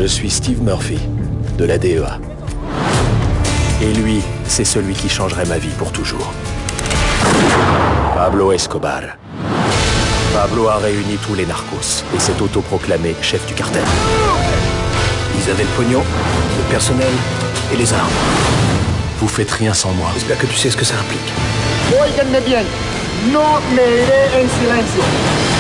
Je suis Steve Murphy, de la DEA. Et lui, c'est celui qui changerait ma vie pour toujours. Pablo Escobar. Pablo a réuni tous les narcos et s'est autoproclamé chef du cartel. Ils avaient le pognon, le personnel et les armes. Vous faites rien sans moi. J'espère que tu sais ce que ça implique. Óiganme bien, no me iré en silencio.